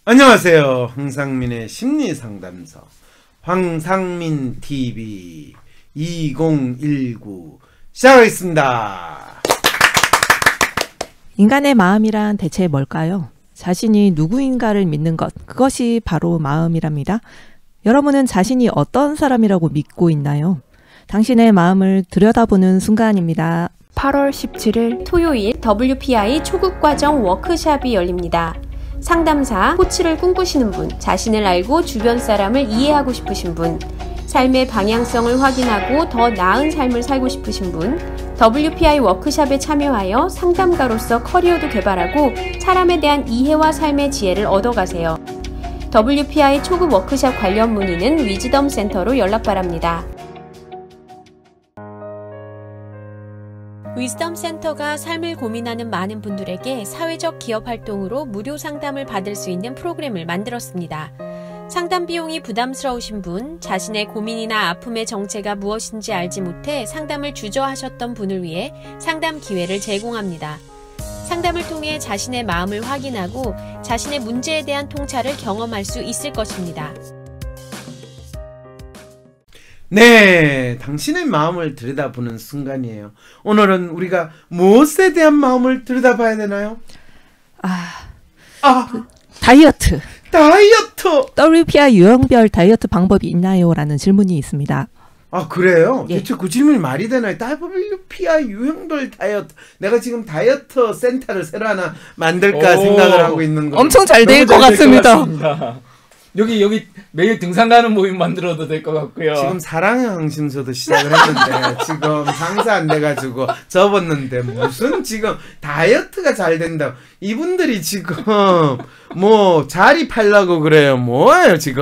안녕하세요. 황상민의 심리상담소 황상민 TV 2019 시작하겠습니다. 인간의 마음이란 대체 뭘까요? 자신이 누구인가를 믿는 것, 그것이 바로 마음이랍니다. 여러분은 자신이 어떤 사람이라고 믿고 있나요? 당신의 마음을 들여다보는 순간입니다. 8월 17일 토요일 WPI 초급과정 워크샵이 열립니다. 상담사, 코치를 꿈꾸시는 분, 자신을 알고 주변 사람을 이해하고 싶으신 분, 삶의 방향성을 확인하고 더 나은 삶을 살고 싶으신 분, WPI 워크샵에 참여하여 상담가로서 커리어도 개발하고 사람에 대한 이해와 삶의 지혜를 얻어가세요. WPI 초급 워크샵 관련 문의는 위즈덤 센터로 연락 바랍니다. 위즈덤 센터가 삶을 고민하는 많은 분들에게 사회적 기업 활동으로 무료 상담을 받을 수 있는 프로그램을 만들었습니다. 상담 비용이 부담스러우신 분, 자신의 고민이나 아픔의 정체가 무엇인지 알지 못해 상담을 주저하셨던 분을 위해 상담 기회를 제공합니다. 상담을 통해 자신의 마음을 확인하고 자신의 문제에 대한 통찰을 경험할 수 있을 것입니다. 네, 당신의 마음을 들여다보는 순간이에요. 오늘은 우리가 무엇에 대한 마음을 들여다봐야 되나요? 다이어트. 다이어트! WPI 유형별 다이어트 방법이 있나요? 라는 질문이 있습니다. 아, 그래요? 예. 대체 그 질문이 말이 되나요? WPI 유형별 다이어트. 내가 지금 다이어트 센터를 새로 하나 만들까 생각을 하고 있는 거예요. 엄청 잘 될 것 같습니다. 여기 매일 등산 가는 모임 만들어도 될 것 같고요. 지금 사랑의 항심소도 시작을 했는데 지금 장사 안 돼가지고 접었는데 무슨 지금 다이어트가 잘 된다고 이분들이 지금 뭐 자리 팔라고 그래요. 뭐예요 지금.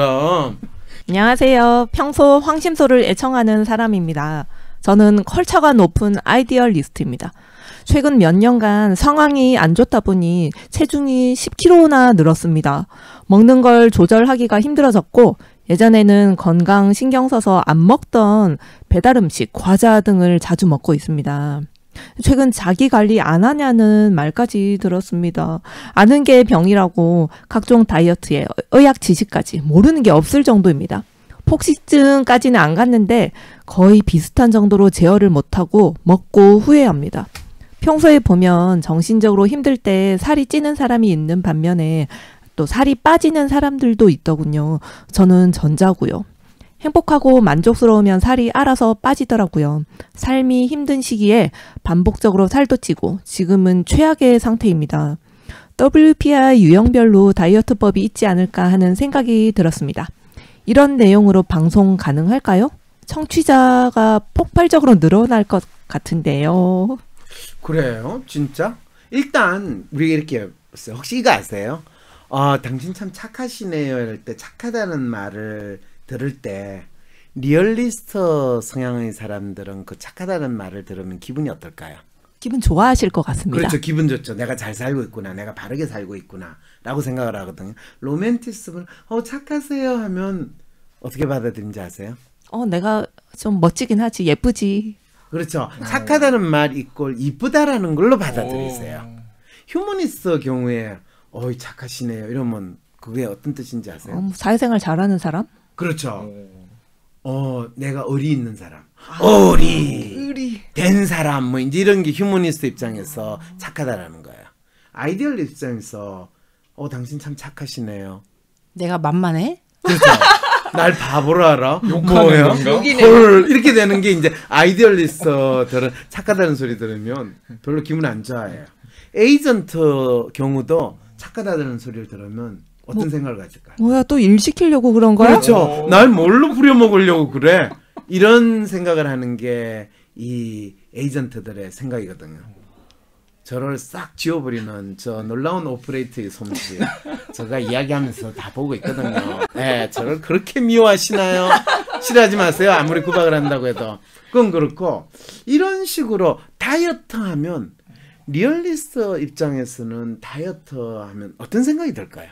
안녕하세요. 평소 황심소를 애청하는 사람입니다. 저는 컬처가 높은 아이디얼리스트입니다. 최근 몇 년간 상황이 안 좋다 보니 체중이 10kg나 늘었습니다. 먹는 걸 조절하기가 힘들어졌고 예전에는 건강 신경 써서 안 먹던 배달음식, 과자 등을 자주 먹고 있습니다. 최근 자기 관리 안 하냐는 말까지 들었습니다. 아는 게 병이라고 각종 다이어트에 의학 지식까지 모르는 게 없을 정도입니다. 폭식증까지는 안 갔는데 거의 비슷한 정도로 제어를 못하고 먹고 후회합니다. 평소에 보면 정신적으로 힘들 때 살이 찌는 사람이 있는 반면에 또 살이 빠지는 사람들도 있더군요. 저는 전자고요. 행복하고 만족스러우면 살이 알아서 빠지더라고요. 삶이 힘든 시기에 반복적으로 살도 찌고 지금은 최악의 상태입니다. WPI 유형별로 다이어트법이 있지 않을까 하는 생각이 들었습니다. 이런 내용으로 방송 가능할까요? 청취자가 폭발적으로 늘어날 것 같은데요. 그래요? 진짜? 일단 우리가 이렇게 혹시 이거 아세요? 당신 참 착하시네요 이럴 때 착하다는 말을 들을 때 리얼리스트 성향의 사람들은 그 착하다는 말을 들으면 기분이 어떨까요? 기분 좋아하실 것 같습니다. 그렇죠. 기분 좋죠. 내가 잘 살고 있구나. 내가 바르게 살고 있구나 라고 생각을 하거든요. 로맨티스트는 착하세요 하면 어떻게 받아들인지 아세요? 내가 좀 멋지긴 하지. 예쁘지. 그렇죠. 착하다는 말 이꼴 이쁘다라는 걸로 받아들이세요. 휴머니스트 경우에 착하시네요 이러면 그게 어떤 뜻인지 아세요? 사회생활 잘하는 사람? 그렇죠. 내가 의리 있는 사람, 의리 된 사람 뭐 이제 이런 게 휴머니스트 입장에서 착하다라는 거예요. 아이디얼 입장에서 당신 참 착하시네요. 내가 만만해? 그렇죠. 날 바보로 알아? 욕하는 건가? 헐 이렇게 되는 게 이제 아이디얼리스트들은 착하다는 소리 들으면 별로 기분 안 좋아해요. 에이전트 경우도 착하다는 소리를 들으면 어떤 생각을 가질까요? 뭐야 또 일 시키려고 그런 거야? 그렇죠. 날 뭘로 부려먹으려고 그래? 이런 생각을 하는 게 이 에이전트들의 생각이거든요. 저를 싹 지워버리는 저 놀라운 오퍼레이터의 솜씨 제가 이야기하면서 다 보고 있거든요. 네, 저를 그렇게 미워하시나요? 싫어하지 마세요. 아무리 구박을 한다고 해도. 그건 그렇고 이런 식으로 다이어트 하면 리얼리스트 입장에서는 다이어트 하면 어떤 생각이 들까요?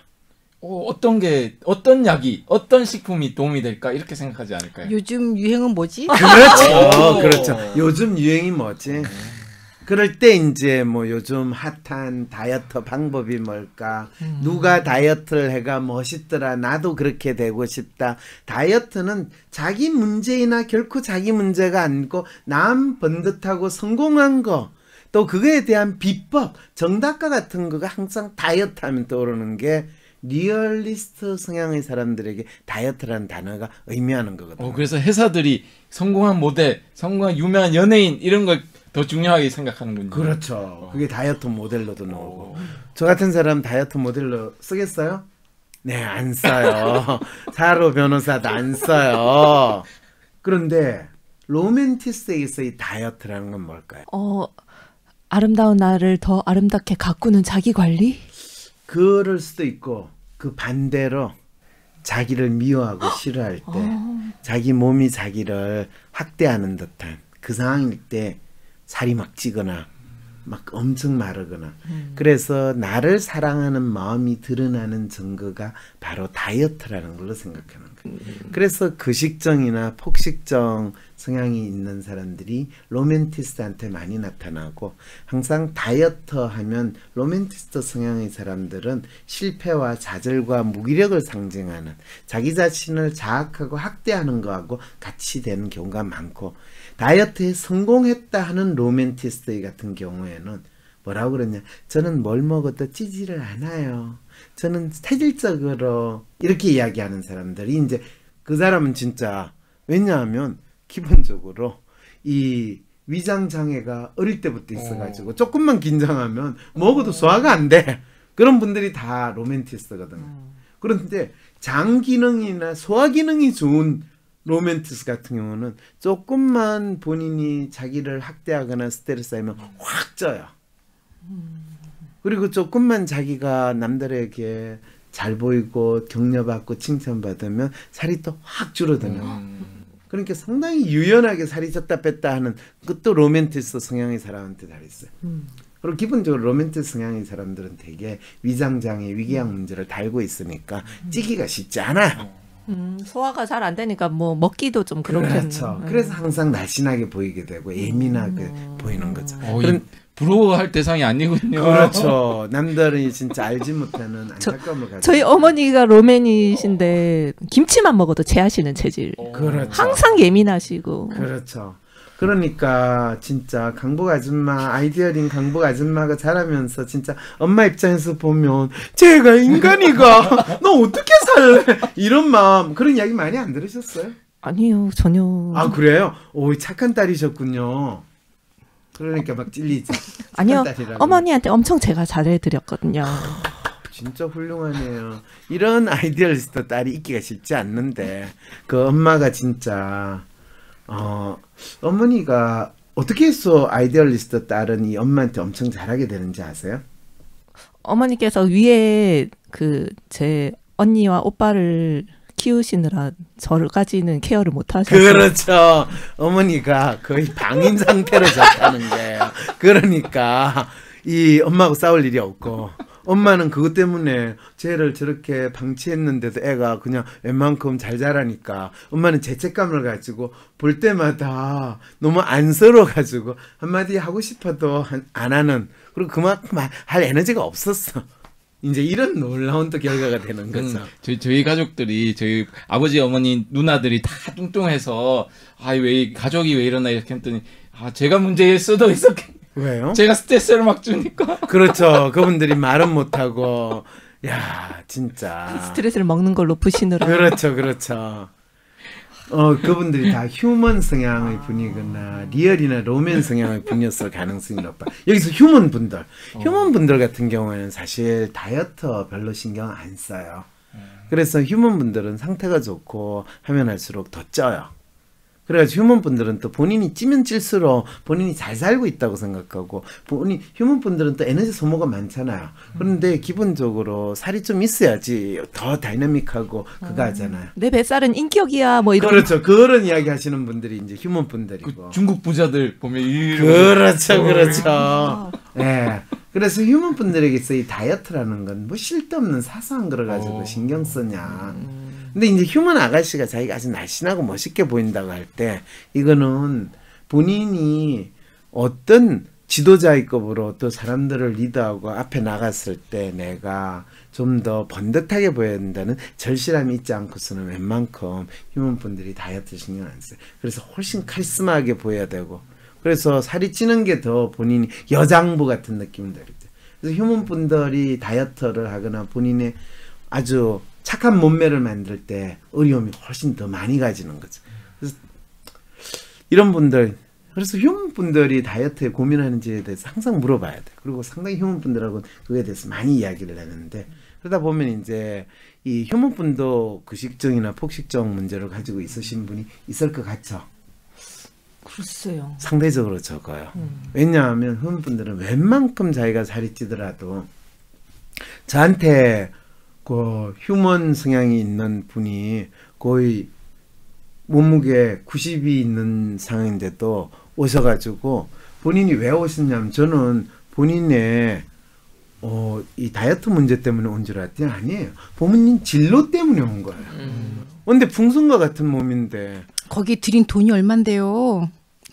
어떤 약이, 어떤 식품이 도움이 될까 이렇게 생각하지 않을까요? 요즘 유행은 뭐지? 그렇죠. 그렇죠. 요즘 유행이 뭐지? 그럴 때 이제 뭐 요즘 핫한 다이어트 방법이 뭘까? 누가 다이어트를 해가 멋있더라. 나도 그렇게 되고 싶다. 다이어트는 자기 문제이나 결코 자기 문제가 아니고 남 번듯하고 성공한 거. 또 그거에 대한 비법, 정답과 같은 거가 항상 다이어트 하면 떠오르는 게 리얼리스트 성향의 사람들에게 다이어트라는 단어가 의미하는 거거든요. 그래서 회사들이 성공한 모델, 성공한 유명한 연예인 이런 걸 더 중요하게 생각하는군요. 그렇죠. 그게 다이어트 모델로도 나오고. 저 같은 사람 다이어트 모델로 쓰겠어요? 네, 안 써요. 사로 변호사도 안 써요. 그런데 로맨티스트에서 이 다이어트라는 건 뭘까요? 아름다운 나를 더 아름답게 가꾸는 자기 관리? 그럴 수도 있고 그 반대로 자기를 미워하고 싫어할 때 자기 몸이 자기를 학대하는 듯한 그 상황일 때 살이 막 찌거나 막 엄청 마르거나 그래서 나를 사랑하는 마음이 드러나는 증거가 바로 다이어트라는 걸로 생각하는 거예요. 그래서 거식증이나 폭식증 성향이 있는 사람들이 로맨티스트한테 많이 나타나고 항상 다이어트 하면 로맨티스트 성향의 사람들은 실패와 좌절과 무기력을 상징하는 자기 자신을 자학하고 학대하는 거하고 같이 되는 경우가 많고 다이어트에 성공했다 하는 로맨티스트 같은 경우에는 뭐라고 그러냐 저는 뭘 먹어도 찌지를 않아요. 저는 체질적으로 이렇게 이야기하는 사람들이 이제 그 사람은 진짜 왜냐하면 기본적으로 이 위장 장애가 어릴 때부터 있어가지고 조금만 긴장하면 먹어도 소화가 안 돼. 그런 분들이 다 로맨티스트거든요. 그런데 장 기능이나 소화 기능이 좋은 로맨티스트 같은 경우는 조금만 본인이 자기를 학대하거나 스트레스 하면 확 쪄요. 그리고 조금만 자기가 남들에게 잘 보이고 격려받고 칭찬받으면 살이 또 확 줄어드는 그러니까 상당히 유연하게 살이 쪘다 뺐다 하는 그것도 로맨티스트 성향의 사람한테 잘 있어요. 그리고 기본적으로 로맨티스트 성향의 사람들은 되게 위장장애, 위궤양 문제를 달고 있으니까 찌기가 쉽지 않아요. 소화가 잘 안 되니까 뭐 먹기도 좀 그렇겠네요. 그렇죠. 그래서 항상 날씬하게 보이게 되고 예민하게 보이는 거죠. 부러워할 대상이 아니군요. 그렇죠. 남들이 진짜 알지 못하는 안타까움을 가지고. 저희 어머니가 로맨이신데 김치만 먹어도 체하시는 체질. 그렇죠. 항상 예민하시고. 그렇죠. 그러니까 진짜 강복 아줌마 아이디어링 강복 아줌마가 자라면서 진짜 엄마 입장에서 보면 제가 인간이가 너 어떻게 살래 이런 마음 그런 이야기 많이 안 들으셨어요? 아니요 전혀. 아 그래요? 오 착한 딸이셨군요. 그러니까 막 찔리지. 아니요 딸이라고. 어머니한테 엄청 제가 잘해드렸거든요. 진짜 훌륭하네요. 이런 아이디어리스트 딸이 있기가 쉽지 않는데 그 엄마가 진짜 어머니가 어떻게 해서 아이디어리스트 딸은 이 엄마한테 엄청 잘하게 되는지 아세요? 어머니께서 위에 그 제 언니와 오빠를 키우시느라 저까지는 케어를 못 하셔서. 그렇죠. 어머니가 거의 방임 상태로 졌다는 거예요. 그러니까 이 엄마하고 싸울 일이 없고 엄마는 그것 때문에 쟤를 저렇게 방치했는데도 애가 그냥 웬만큼 잘 자라니까 엄마는 죄책감을 가지고 볼 때마다 너무 안쓰러워가지고 한마디 하고 싶어도 안 하는 그리고 그만큼 할 에너지가 없었어. 이제 이런 놀라운 또 결과가 되는 거죠. 저희 가족들이 저희 아버지 어머니 누나들이 다 뚱뚱해서 왜 가족이 왜 이러나 이렇게 했더니 제가 문제일 수도 있었겠. 왜요? 제가 스트레스를 막 주니까. 그렇죠. 그분들이 말은 못하고 야 진짜 스트레스를 먹는 걸로 푸시느라. 그렇죠. 그렇죠. 그분들이 다 휴먼 성향의 분이거나 리얼이나 로맨 성향의 분이었을 가능성이 높아. 여기서 휴먼 분들 같은 경우에는 사실 다이어트 별로 신경 안 써요. 그래서 휴먼 분들은 상태가 좋고 하면 할수록 더 쪄요. 그래가지고 휴먼 분들은 또 본인이 찌면 찔수록 본인이 잘 살고 있다고 생각하고 휴먼 분들은 또 에너지 소모가 많잖아요. 그런데 기본적으로 살이 좀 있어야지 더 다이나믹하고 그거 하잖아요. 내 뱃살은 인격이야 뭐 이런. 그렇죠. 그런 이야기 하시는 분들이 이제 휴먼 분들이고. 중국 부자들 보면 그렇죠. 네. 그래서 휴먼 분들에게서 이 다이어트라는 건 뭐 쓸데없는 사소한 거를 가지고 신경 쓰냐. 근데 이제 휴먼 아가씨가 자기가 아주 날씬하고 멋있게 보인다고 할 때 이거는 본인이 어떤 지도자의 급으로 또 사람들을 리드하고 앞에 나갔을 때 내가 좀 더 번듯하게 보여야 된다는 절실함이 있지 않고서는 웬만큼 휴먼분들이 다이어트 신경 안 써요. 그래서 훨씬 카리스마하게 보여야 되고 그래서 살이 찌는 게 더 본인이 여장부 같은 느낌이 들죠. 그래서 휴먼분들이 다이어트를 하거나 본인의 아주 착한 몸매를 만들 때 어려움이 훨씬 더 많이 가지는 거죠. 그래서 이런 분들 그래서 휴먼분들이 다이어트에 고민하는지에 대해서 항상 물어봐야 돼. 그리고 상당히 휴먼분들하고는 그거에 대해서 많이 이야기를 하는데 그러다 보면 이제 이 휴먼분도 구식증이나 폭식증 문제를 가지고 있으신 분이 있을 것 같죠. 글쎄요. 상대적으로 적어요. 왜냐하면 휴먼분들은 웬만큼 자기가 살이 찌더라도 저한테 그 휴먼 성향이 있는 분이 거의 몸무게 90이 있는 상황인데도 오셔가지고 본인이 왜 오셨냐면 저는 본인의 이 다이어트 문제 때문에 온 줄 알았더니 아니에요. 부모님 진로 때문에 온 거예요. 근데 풍선과 같은 몸인데 거기 들인 돈이 얼만데요?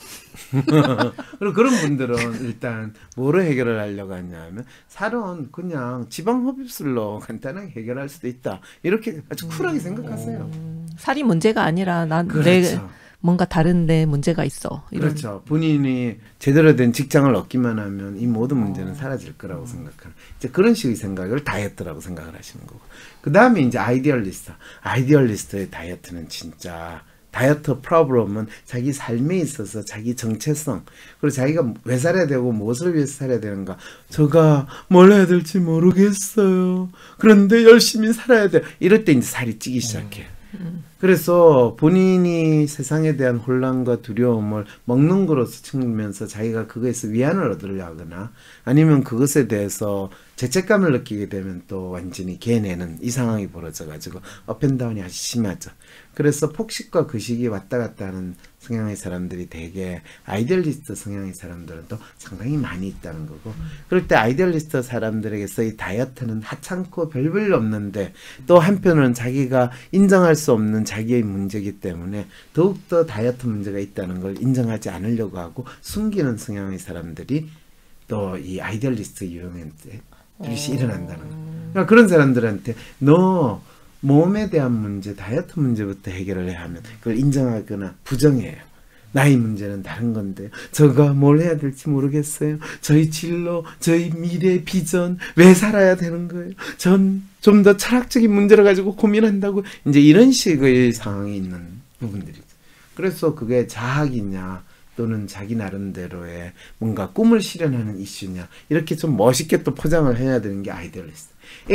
그리고 그런 분들은 일단 뭐로 해결을 하려고 하냐면 살은 그냥 지방 흡입술로 간단하게 해결할 수도 있다. 이렇게 아주 쿨하게 생각하세요. 살이 문제가 아니라 난 내 그렇죠. 뭔가 다른데 문제가 있어. 이런. 그렇죠. 본인이 제대로 된 직장을 얻기만 하면 이 모든 문제는 사라질 거라고 생각하는 이제 그런 식의 생각을 다이어트라고 생각을 하시는 거고 그 다음에 이제 아이디얼리스트의 다이어트는 진짜 다이어트 프로그램은 자기 삶에 있어서 자기 정체성 그리고 자기가 왜 살아야 되고 무엇을 위해서 살아야 되는가 제가 뭘 해야 될지 모르겠어요. 그런데 열심히 살아야 돼. 이럴 때 이제 살이 찌기 시작해요. 그래서 본인이 세상에 대한 혼란과 두려움을 먹는 거로서 측면에서 자기가 그것에서 위안을 얻으려 하거나 아니면 그것에 대해서 죄책감을 느끼게 되면 또 완전히 개내는 이 상황이 벌어져가지고 업앤다운이 아주 심하죠. 그래서 폭식과 거식이 왔다 갔다 하는 성향의 사람들이 되게 아이디얼리스트 성향의 사람들은 또 상당히 많이 있다는 거고 그럴 때 아이디얼리스트 사람들에게서 이 다이어트는 하찮고 별 볼 일 없는데 또 한편으로는 자기가 인정할 수 없는 자기의 문제이기 때문에 더욱더 다이어트 문제가 있다는 걸 인정하지 않으려고 하고 숨기는 성향의 사람들이 또 이 아이디얼리스트 유형에 뜻이 일어난다는 거예요. 그러니까 그런 사람들한테 너 몸에 대한 문제, 다이어트 문제부터 해결을 해야 하면 그걸 인정하거나 부정해요. 나의 문제는 다른 건데 제가 뭘 해야 될지 모르겠어요. 저희 진로, 저희 미래 비전 왜 살아야 되는 거예요. 전 좀 더 철학적인 문제를 가지고 고민한다고 이제 이런 식의 상황이 있는 부분들이죠. 그래서 그게 자학이냐 또는 자기 나름대로의 뭔가 꿈을 실현하는 이슈냐 이렇게 좀 멋있게 또 포장을 해야 되는 게 아이디얼리스트.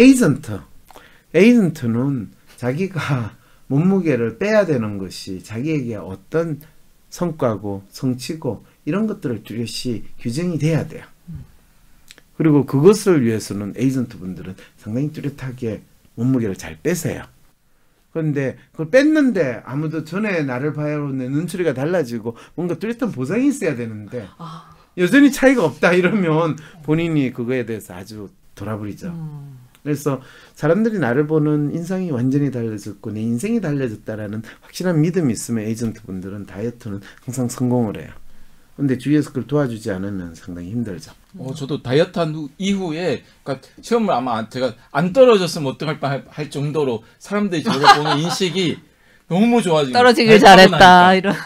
에이전트는 자기가 몸무게를 빼야 되는 것이 자기에게 어떤 성과고 성취고 이런 것들을 뚜렷이 규정이 돼야 돼요. 그리고 그것을 위해서는 에이전트 분들은 상당히 뚜렷하게 몸무게를 잘 빼세요. 그런데 그걸 뺐는데 아무도 전에 나를 봐요 내 눈초리가 달라지고 뭔가 뚜렷한 보상이 있어야 되는데 여전히 차이가 없다 이러면 본인이 그거에 대해서 아주 돌아버리죠. 그래서 사람들이 나를 보는 인상이 완전히 달라졌고 내 인생이 달라졌다라는 확실한 믿음이 있으면 에이전트 분들은 다이어트는 항상 성공을 해요. 근데 주위에서 그걸 도와주지 않으면 상당히 힘들죠. 저도 다이어트 한 이후에, 그러니까 시험을 아마 제가 안 떨어졌으면 어떡할 뻔할 정도로 사람들이 저를 보는 인식이 너무 좋아지고 떨어지길 잘했다 이런.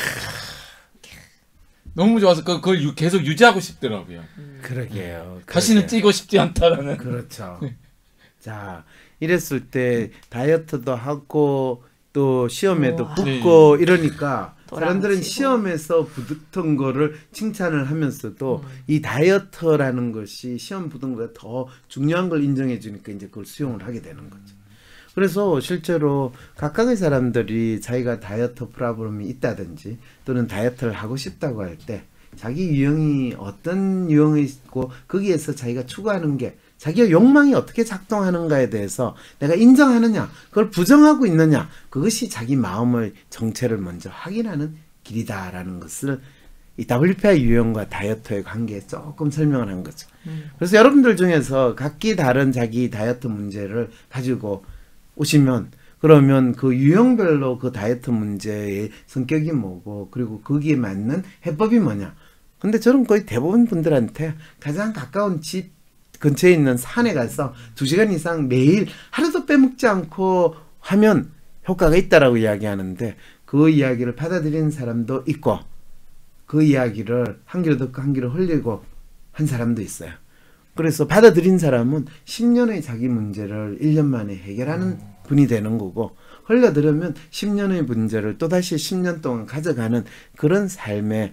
너무 좋아서 그걸 계속 유지하고 싶더라고요. 그러게요. 다시는 찌고 싶지 않다라는. 그렇죠. 자, 이랬을 때 다이어트도 하고 또 시험에도 붙고 이러니까 사람들은 시험에서 붙은 거를 칭찬을 하면서도 이 다이어트라는 것이 시험 붙은 것보다 더 중요한 걸 인정해 주니까 이제 그걸 수용을 하게 되는 거죠. 그래서 실제로 각각의 사람들이 자기가 다이어트 프로그램이 있다든지 또는 다이어트를 하고 싶다고 할 때 자기 유형이 어떤 유형이 있고 거기에서 자기가 추구하는 게 자기의 욕망이 어떻게 작동하는가에 대해서 내가 인정하느냐 그걸 부정하고 있느냐 그것이 자기 마음의 정체를 먼저 확인하는 길이다라는 것을 이 WPI 유형과 다이어트의 관계에 조금 설명을 한 거죠. 그래서 여러분들 중에서 각기 다른 자기 다이어트 문제를 가지고 오시면 그러면 그 유형별로 그 다이어트 문제의 성격이 뭐고 그리고 거기에 맞는 해법이 뭐냐 근데 저는 거의 대부분 분들한테 가장 가까운 집 근처에 있는 산에 가서 2시간 이상 매일 하루도 빼먹지 않고 하면 효과가 있다라고 이야기하는데 그 이야기를 받아들이는 사람도 있고 그 이야기를 한 귀로 듣고 한 귀로 흘리고 한 사람도 있어요. 그래서 받아들인 사람은 10년의 자기 문제를 1년 만에 해결하는 분이 되는 거고 흘려들으면 10년의 문제를 또다시 10년 동안 가져가는 그런 삶에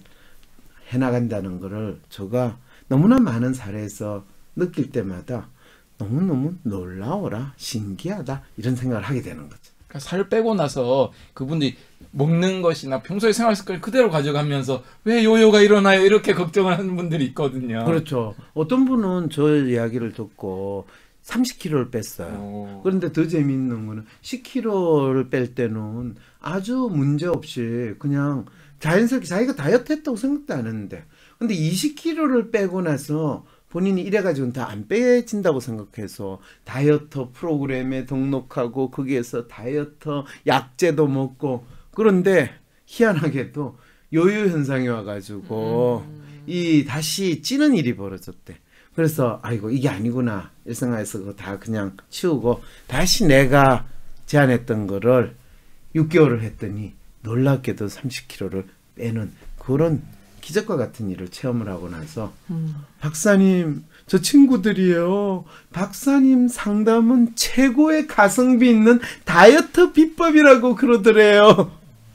해나간다는 거를 제가 너무나 많은 사례에서 느낄 때마다 너무너무 놀라워라, 신기하다 이런 생각을 하게 되는 거죠. 그러니까 살 빼고 나서 그분들이 먹는 것이나 평소의 생활 습관을 그대로 가져가면서 왜 요요가 일어나요? 이렇게 걱정을 하는 분들이 있거든요. 그렇죠. 어떤 분은 저 이야기를 듣고 30kg를 뺐어요. 그런데 더 재미있는 거는 10kg를 뺄 때는 아주 문제없이 그냥 자연스럽게 자기가 다이어트 했다고 생각도 안 했는데 근데 20kg를 빼고 나서 본인이 이래가지고는 다 안 빼진다고 생각해서 다이어트 프로그램에 등록하고 거기에서 다이어트 약제도 먹고 그런데 희한하게도 요요 현상이 와가지고 이 다시 찌는 일이 벌어졌대. 그래서 아이고 이게 아니구나 일생활에서 그거 다 그냥 치우고 다시 내가 제안했던 거를 6개월을 했더니 놀랍게도 30kg를 빼는 그런 기적과 같은 일을 체험을 하고 나서 박사님 저 친구들이요 박사님 상담은 최고의 가성비 있는 다이어트 비법이라고 그러더래요.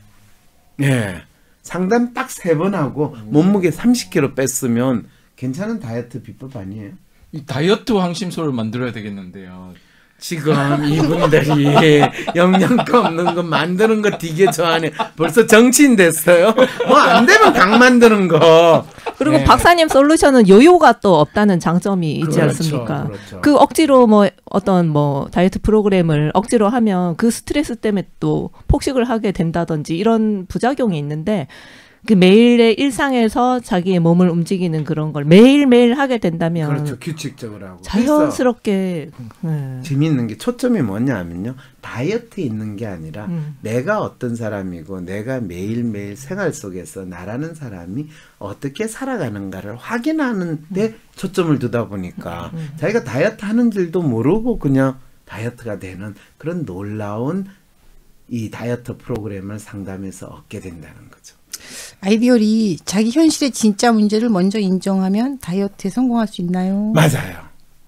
예, 상담 딱 3번 하고 몸무게 30kg 뺐으면 괜찮은 다이어트 비법 아니에요? 이 다이어트 황심소를 만들어야 되겠는데요. 지금 이분들이 영양가 없는 거 만드는 거 되게 좋아하네. 벌써 정치인 됐어요. 뭐 안 되면 강 만드는 거. 그리고 네. 박사님 솔루션은 요요가 또 없다는 장점이 있지 그렇죠, 않습니까? 그렇죠. 그 억지로 뭐 어떤 뭐 다이어트 프로그램을 억지로 하면 그 스트레스 때문에 또 폭식을 하게 된다든지 이런 부작용이 있는데 그 매일의 일상에서 자기의 몸을 움직이는 그런 걸 매일매일 하게 된다면 그렇죠. 규칙적으로 하고. 자연스럽게 재미있는 게 초점이 뭐냐면요. 다이어트에 있는 게 아니라 내가 어떤 사람이고 내가 매일매일 생활 속에서 나라는 사람이 어떻게 살아가는가를 확인하는 데 초점을 두다 보니까 자기가 다이어트 하는 줄도 모르고 그냥 다이어트가 되는 그런 놀라운 이 다이어트 프로그램을 상담해서 얻게 된다는 거죠. 아이디얼이 자기 현실의 진짜 문제를 먼저 인정하면 다이어트에 성공할 수 있나요? 맞아요.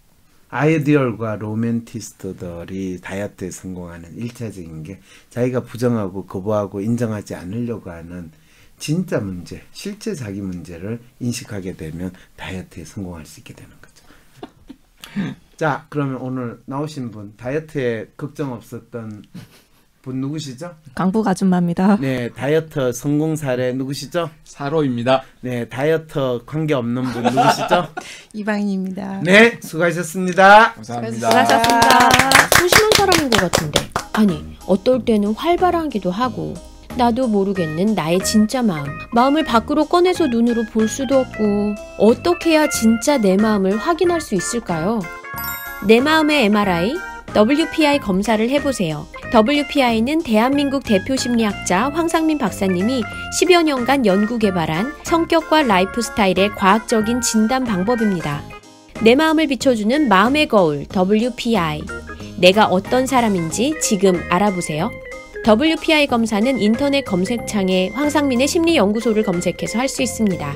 아이디얼과 로맨티스트들이 다이어트에 성공하는 1차적인 게 자기가 부정하고 거부하고 인정하지 않으려고 하는 진짜 문제, 실제 자기 문제를 인식하게 되면 다이어트에 성공할 수 있게 되는 거죠. 자, 그러면 오늘 나오신 분 다이어트에 걱정 없었던 분 누구시죠? 강북 아줌마입니다. 네, 다이어트 성공 사례 누구시죠? 사로입니다. 네, 다이어트 관계 없는 분 누구시죠? 이방인입니다. 네, 수고하셨습니다. 감사합니다. 수고하셨습니다. 소심한 사람인 것 같은데. 아니, 어떨 때는 활발하기도 하고 나도 모르겠는 나의 진짜 마음을 밖으로 꺼내서 눈으로 볼 수도 없고 어떻게 해야 진짜 내 마음을 확인할 수 있을까요? 내 마음의 MRI, WPI 검사를 해보세요. WPI는 대한민국 대표 심리학자 황상민 박사님이 10여 년간 연구 개발한 성격과 라이프 스타일의 과학적인 진단 방법입니다. 내 마음을 비춰주는 마음의 거울 WPI. 내가 어떤 사람인지 지금 알아보세요. WPI 검사는 인터넷 검색창에 황상민의 심리연구소를 검색해서 할 수 있습니다.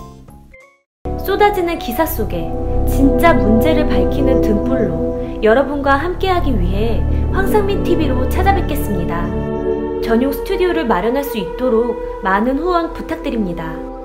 쏟아지는 기사 속에 진짜 문제를 밝히는 등불로 여러분과 함께하기 위해 황상민 TV로 찾아뵙겠습니다. 전용 스튜디오를 마련할 수 있도록 많은 후원 부탁드립니다.